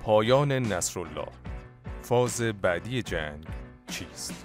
پایان نصرالله، فاز بعدی جنگ چیست؟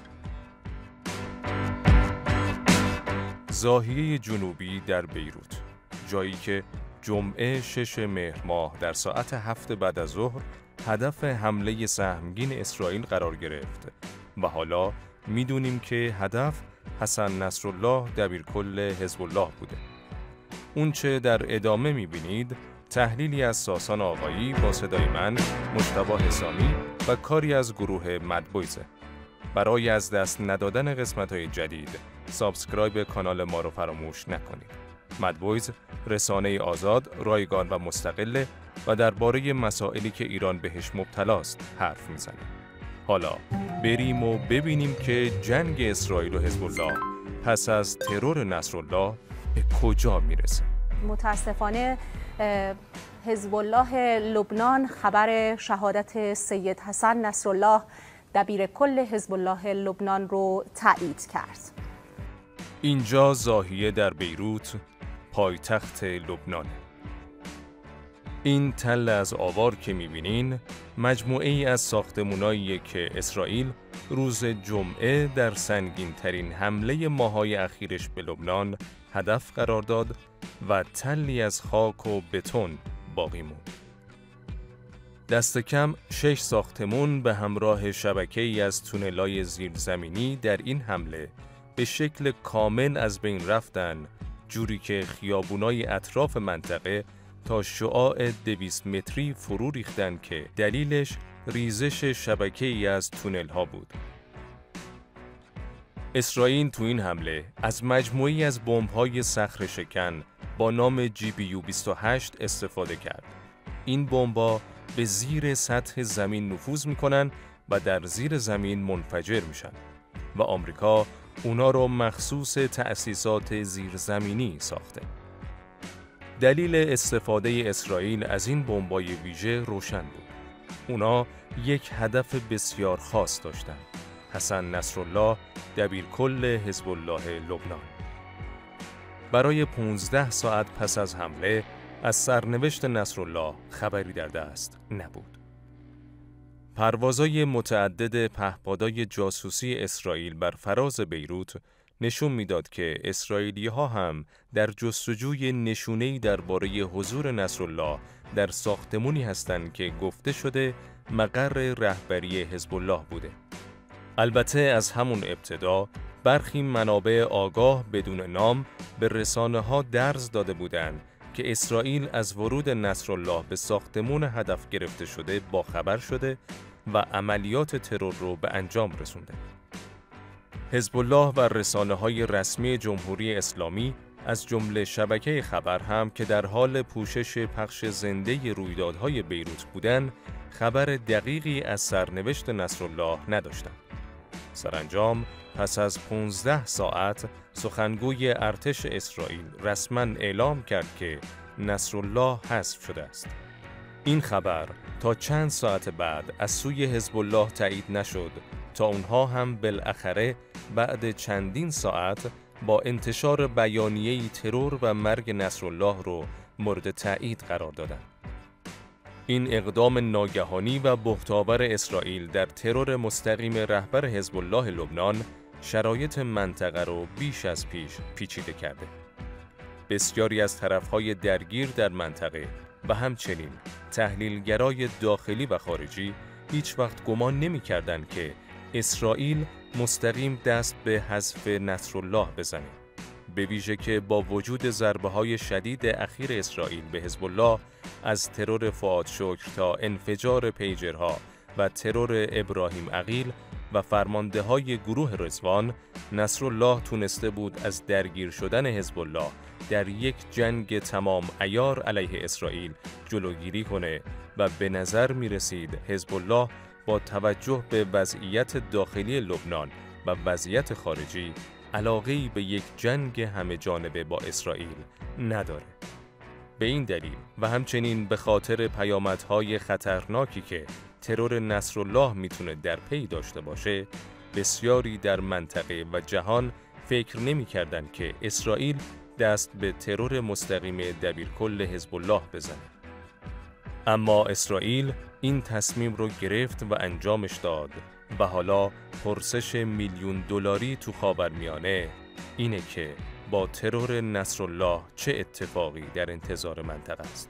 ضاحیه جنوبی در بیروت، جایی که جمعه 6 مهر ماه در ساعت 7 بعد از ظهر هدف حمله سهمگین اسرائیل قرار گرفت و حالا میدونیم که هدف حسن نصرالله دبیرکل حزب الله بوده. اونچه در ادامه میبینید تحلیلی از ساسان آقایی با صدای من مجتبی حسامی و کاری از گروه مدبویزه. برای از دست ندادن قسمت‌های جدید سابسکرایب کانال ما رو فراموش نکنید. مدبویز رسانه آزاد، رایگان و مستقله و درباره مسائلی که ایران بهش مبتلاست حرف میزنه. حالا بریم و ببینیم که جنگ اسرائیل و حزب الله پس از ترور نصرالله به کجا میرسه. متاسفانه حزب الله لبنان خبر شهادت سید حسن نصرالله دبیرکل حزب الله لبنان رو تایید کرد. اینجا ضاحیه در بیروت، پایتخت لبنان. این تل از آوار که می‌بینین مجموعه ای از ساختمان‌هایی که اسرائیل روز جمعه در سنگین‌ترین حمله ماه‌های اخیرش به لبنان هدف قرار داد و تلی از خاک و بتون باقی موند. دست کم 6 ساختمون به همراه شبکه‌ای از تونل‌های زیرزمینی در این حمله به شکل کامل از بین رفتن، جوری که خیابونای اطراف منطقه تا شعاع 200 متری فرو ریختن که دلیلش ریزش شبکه‌ای از تونل‌ها بود. اسرائیل تو این حمله از مجموعی از بمب‌های صخره شکن با نام GBU-28 استفاده کرد. این بمب‌ها به زیر سطح زمین نفوذ می‌کنن و در زیر زمین منفجر میشن و آمریکا اونا رو مخصوص تأسیسات زیرزمینی ساخته. دلیل استفاده اسرائیل از این بمب‌های ویژه روشن بود. اونا یک هدف بسیار خاص داشتن: حسن نصرالله دبیرکل حزب الله لبنان. برای 15 ساعت پس از حمله از سرنوشت نصرالله خبری در دست نبود. پروازهای متعدد پهپادهای جاسوسی اسرائیل بر فراز بیروت نشون میداد که اسرائیلی‌ها هم در جستجوی نشونه‌ای درباره حضور نصرالله در ساختمانی هستند که گفته شده مقر رهبری حزب الله بوده. البته از همون ابتدا برخی منابع آگاه بدون نام به رسانه‌ها درز داده بودند که اسرائیل از ورود نصرالله به ساختمان هدف گرفته شده باخبر شده و عملیات ترور رو به انجام رسونده. حزب الله و رسانه‌های رسمی جمهوری اسلامی از جمله شبکه خبر هم که در حال پوشش پخش زنده رویدادهای بیروت بودند، خبر دقیقی از سرنوشت نصرالله نداشتند. سرانجام پس از 15 ساعت سخنگوی ارتش اسرائیل رسما اعلام کرد که نصرالله حذف شده است. این خبر تا چند ساعت بعد از سوی حزب الله تایید نشد تا اونها هم بالاخره بعد چندین ساعت با انتشار بیانیه‌ای ترور و مرگ نصرالله رو مورد تایید قرار دادند. این اقدام ناگهانی و بهت‌آور اسرائیل در ترور مستقیم رهبر حزب الله لبنان شرایط منطقه رو بیش از پیش پیچیده کرده. بسیاری از طرف‌های درگیر در منطقه و همچنین تحلیلگرای داخلی و خارجی هیچ وقت گمان نمی‌کردند که اسرائیل مستقیم دست به حذف نصرالله بزنه. به ویژه که با وجود ضربه‌های شدید اخیر اسرائیل به حزب الله از ترور فؤاد شکر تا انفجار پیجرها و ترور ابراهیم عقیل و فرمانده‌های گروه رضوان، نصرالله تونسته بود از درگیر شدن حزب الله در یک جنگ تمام عیار علیه اسرائیل جلوگیری کنه و به نظر می رسید حزب الله با توجه به وضعیت داخلی لبنان و وضعیت خارجی علاقه‌ای به یک جنگ همه جانبه با اسرائیل نداره. به این دلیل و همچنین به خاطر پیامدهای خطرناکی که ترور نصرالله میتونه در پی داشته باشه، بسیاری در منطقه و جهان فکر نمی‌کردند که اسرائیل دست به ترور مستقیم دبیرکل حزب الله بزنه. اما اسرائیل این تصمیم رو گرفت و انجامش داد و حالا پرسش میلیون دلاری تو خاورمیانه اینه که با ترور نصرالله چه اتفاقی در انتظار منطقه است.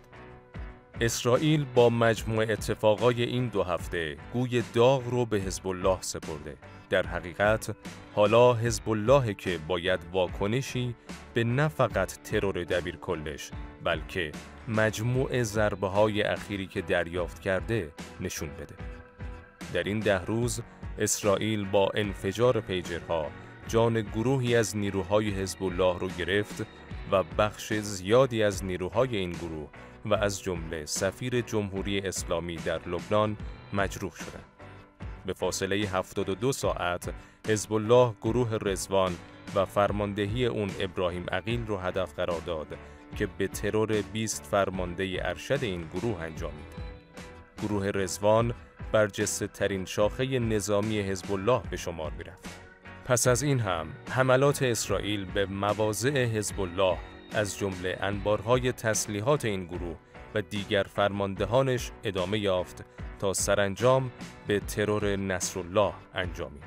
اسرائیل با مجموع اتفاقای این 2 هفته گوی داغ رو به حزب الله سپرده. در حقیقت حالا حزب الله که باید واکنشی به نه فقط ترور دبیرکلش بلکه مجموع ضربه‌های اخیری که دریافت کرده نشون بده. در این 10 روز اسرائیل با انفجار پیجرها جان گروهی از نیروهای حزب الله رو گرفت و بخش زیادی از نیروهای این گروه و از جمله سفیر جمهوری اسلامی در لبنان مجروح شدند. به فاصله 72 ساعت حزب الله گروه رضوان و فرماندهی اون ابراهیم عقیل رو هدف قرار داد که به ترور 20 فرمانده ارشد این گروه انجامید. گروه رضوان برجسته ترین شاخه نظامی حزب الله به شمار می‌رفت. پس از این هم حملات اسرائیل به مواضع حزب الله از جمله انبارهای تسلیحات این گروه و دیگر فرماندهانش ادامه یافت تا سرانجام به ترور نصرالله انجامید.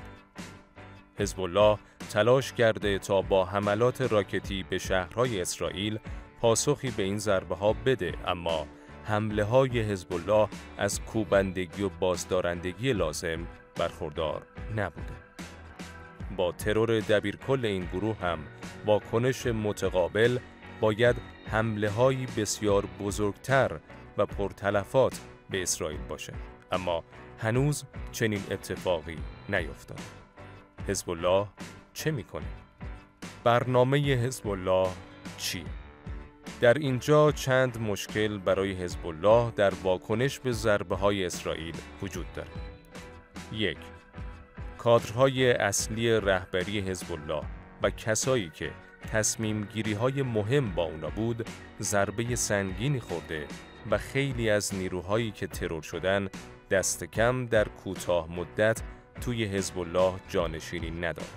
حزب الله تلاش کرده تا با حملات راکتی به شهرهای اسرائیل پاسخی به این ضربه‌ها بده، اما حمله‌های حزب الله از کوبندگی و بازدارندگی لازم برخوردار نبوده. با ترور دبیرکل این گروه هم واکنش متقابل باید حمله‌هایی بسیار بزرگتر و پرتلفات به اسرائیل باشه، اما هنوز چنین اتفاقی نیفتاد. حزب الله چه میکنه؟ برنامه حزب الله چی؟ در اینجا چند مشکل برای حزب الله در واکنش به ضربه‌های اسرائیل وجود داره. 1. کادرهای اصلی رهبری حزب الله و کسایی که تصمیم گیری‌های مهم با اونا بود ضربه سنگینی خورده و خیلی از نیروهایی که ترور شدن دست کم در کوتاه مدت توی حزب الله جانشینی ندارن.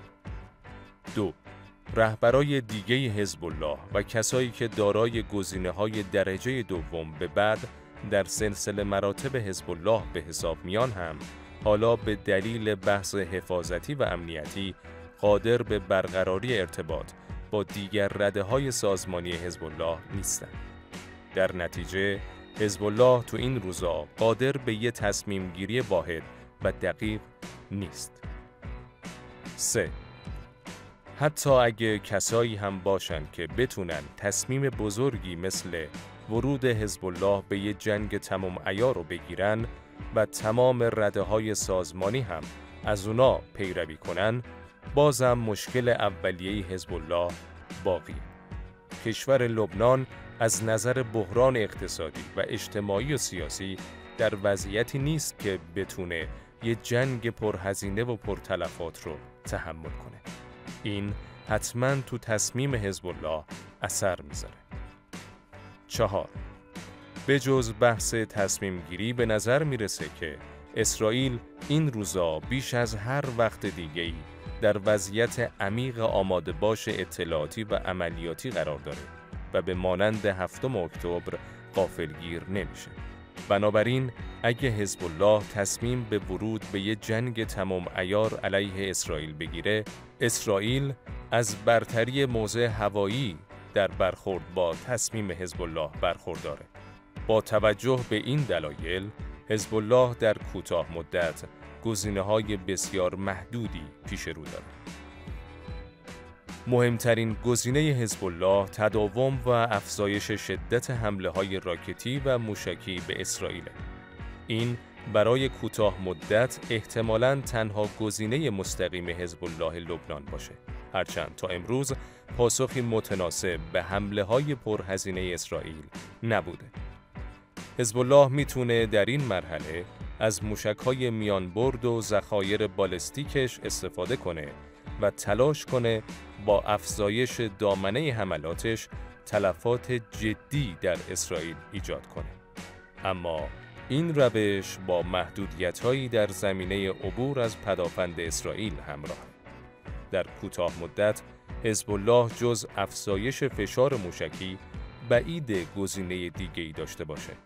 2. رهبرای دیگه حزب الله و کسایی که دارای گزینه‌های درجه دوم به بعد در سلسله مراتب حزب الله به حساب میان هم حالا به دلیل بحث حفاظتی و امنیتی قادر به برقراری ارتباط با دیگر رده‌های سازمانی حزب الله نیستند. در نتیجه حزب الله تو این روزا قادر به یه تصمیم گیری واحد و دقیق نیست. 3. حتی اگه کسایی هم باشن که بتونن تصمیم بزرگی مثل ورود حزب الله به یه جنگ تمام عیار رو بگیرن و تمام رده‌های سازمانی هم از اونا پیروی کنن، بازم مشکل اولیه حزب الله باقی. کشور لبنان از نظر بحران اقتصادی و اجتماعی و سیاسی در وضعیتی نیست که بتونه یه جنگ پرهزینه و پرتلفات رو تحمل کنه. این حتماً تو تصمیم حزب الله اثر میذاره. 4. به جز بحث تصمیم گیری به نظر میرسه که اسرائیل این روزا بیش از هر وقت دیگه‌ای در وضعیت عمیق آماده باش اطلاعاتی و عملیاتی قرار داره و به مانند 7 اکتبر غافلگیر نمیشه. بنابراین اگه حزب الله تصمیم به ورود به یه جنگ تمام عیار علیه اسرائیل بگیره، اسرائیل از برتری موضع هوایی در برخورد با تصمیم حزب الله برخورداره. با توجه به این دلایل، حزب الله در کوتاه مدت گزینه‌های بسیار محدودی پیش رو داره. مهمترین گزینه حزب الله تداوم و افزایش شدت حمله‌های راکتی و موشکی به اسرائیل. این برای کوتاه مدت احتمالاً تنها گزینه مستقیم حزب الله لبنان باشه. هرچند تا امروز پاسخی متناسب به حمله‌های پرهزینه اسرائیل نبوده. حزب الله میتونه در این مرحله از موشک‌های میانبرد و ذخایر بالستیکش استفاده کنه و تلاش کنه با افزایش دامنه حملاتش تلفات جدی در اسرائیل ایجاد کنه. اما این روش با محدودیت‌هایی در زمینه عبور از پدافند اسرائیل همراهه. در کوتاه مدت حزب الله جز افزایش فشار موشکی بعید گزینه دیگه‌ای داشته باشه.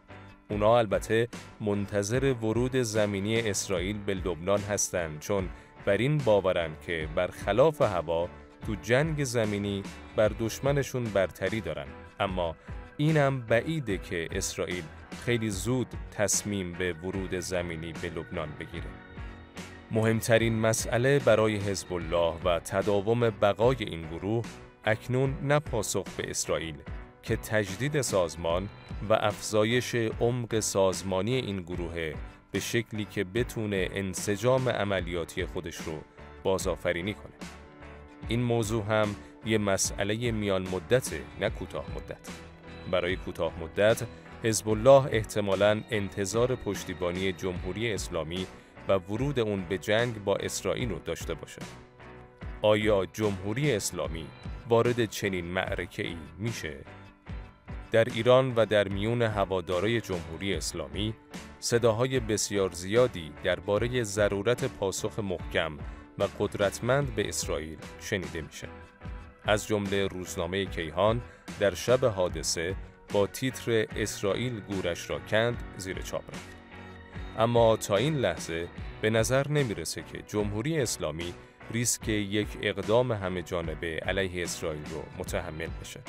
اونا البته منتظر ورود زمینی اسرائیل به لبنان هستند، چون بر این باورن که برخلاف هوا تو جنگ زمینی بر دشمنشون برتری دارن. اما اینم بعیده که اسرائیل خیلی زود تصمیم به ورود زمینی به لبنان بگیره. مهمترین مسئله برای حزب الله و تداوم بقای این گروه اکنون نه پاسخ به اسرائیل که تجدید سازمان و افزایش عمق سازمانی این گروه به شکلی که بتونه انسجام عملیاتی خودش رو بازآفرینی کنه. این موضوع هم یه مسئله میان مدته، نه کوتاه مدت. برای کوتاه مدت حزب الله احتمالاً انتظار پشتیبانی جمهوری اسلامی و ورود اون به جنگ با اسرائیل رو داشته باشه. آیا جمهوری اسلامی وارد چنین معرکه‌ای میشه؟ در ایران و در میون هوادارای جمهوری اسلامی صداهای بسیار زیادی درباره ضرورت پاسخ محکم و قدرتمند به اسرائیل شنیده میشه. از جمله روزنامه کیهان در شب حادثه با تیتر اسرائیل گورش را کند زیر چاپ رفت. اما تا این لحظه به نظر نمیرسه که جمهوری اسلامی ریسک یک اقدام همه جانبه علیه اسرائیل رو متحمل بشه.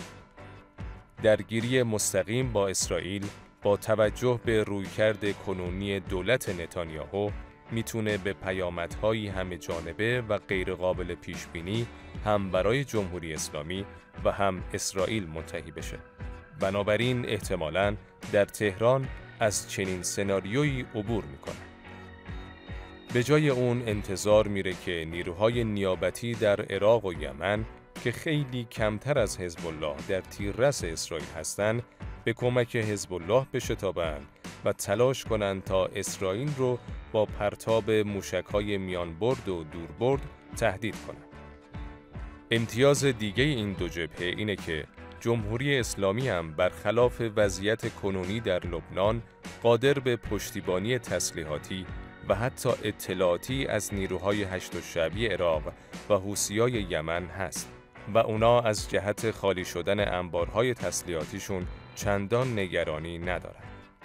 درگیری مستقیم با اسرائیل با توجه به رویکرد کنونی دولت نتانیاهو میتونه به پیامدهای همه جانبه و غیرقابل پیش بینی هم برای جمهوری اسلامی و هم اسرائیل منتهی بشه. بنابراین احتمالاً در تهران از چنین سناریویی عبور میکنه. به جای اون انتظار میره که نیروهای نیابتی در عراق و یمن که خیلی کمتر از حزب الله در تیررس اسرائیل هستند به کمک حزب الله بشتابند و تلاش کنند تا اسرائیل رو با پرتاب موشک‌های میانبرد و دوربرد تهدید کنند. امتیاز دیگه این دو جبهه اینه که جمهوری اسلامی هم برخلاف وضعیت کنونی در لبنان قادر به پشتیبانی تسلیحاتی و حتی اطلاعاتی از نیروهای هشت الشعبی عراق و حوثیای یمن هست و اونا از جهت خالی شدن انبارهای تسلیحاتیشون چندان نگرانی ندارن.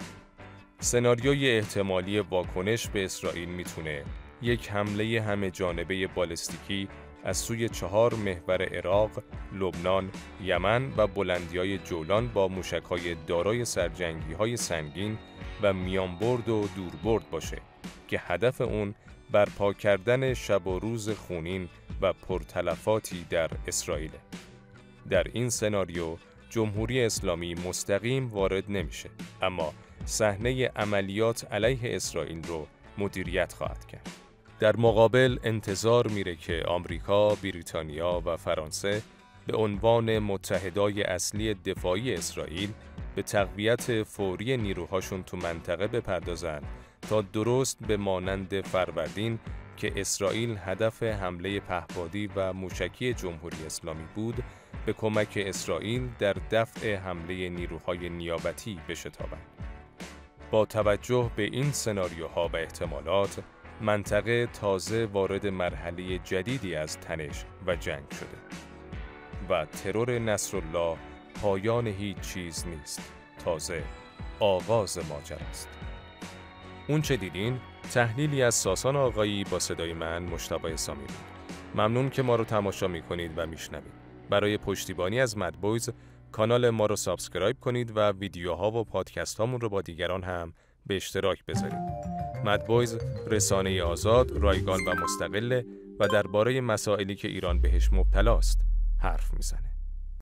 سناریوی احتمالی واکنش به اسرائیل میتونه یک حمله همه جانبه بالستیکی از سوی 4 محور عراق، لبنان، یمن و بلندی‌های جولان با موشک‌های دارای سرجنگی‌های سنگین و میانبرد و دوربرد باشه که هدف اون برپا کردن شب و روز خونین و پرتلفاتی در اسرائیل. در این سناریو جمهوری اسلامی مستقیم وارد نمیشه، اما صحنه عملیات علیه اسرائیل رو مدیریت خواهد کرد. در مقابل انتظار میره که آمریکا، بریتانیا و فرانسه به عنوان متحدای اصلی دفاعی اسرائیل به تقویت فوری نیروهاشون تو منطقه بپردازن تا درست به مانند فروردین که اسرائیل هدف حمله پهپادی و موشکی جمهوری اسلامی بود، به کمک اسرائیل در دفع حمله نیروهای نیابتی بشتابند. با توجه به این سناریوها و احتمالات، منطقه تازه وارد مرحله جدیدی از تنش و جنگ شده و ترور نصرالله پایان هیچ چیز نیست، تازه آغاز ماجراست. اون چه دیدین تحلیلی از ساسان آقایی با صدای من مجتبی سامی بود. ممنون که ما رو تماشا می‌کنید و میشنوید. برای پشتیبانی از مدبویز کانال ما رو سابسکرایب کنید و ویدیوها و پادکست هامون رو با دیگران هم به اشتراک بذارید. مدبویز رسانه آزاد، رایگان و مستقله و درباره مسائلی که ایران بهش مبتلاست حرف میزنه.